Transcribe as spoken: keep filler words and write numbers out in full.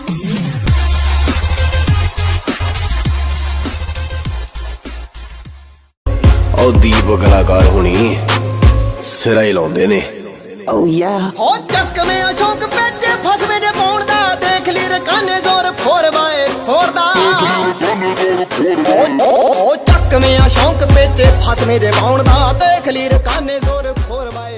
ओ दीप कलाकार होनी सिरा ही लाउंदे ने। Oh yeah. हो चक में अशोक पेचे फस मेरे पाउण दा देख ली रकाने जोर फोर बाए फोर दा। ओ ओ चक में अशोक पेचे फस मेरे पाउण दा देख ली रकाने जोर फोर बाए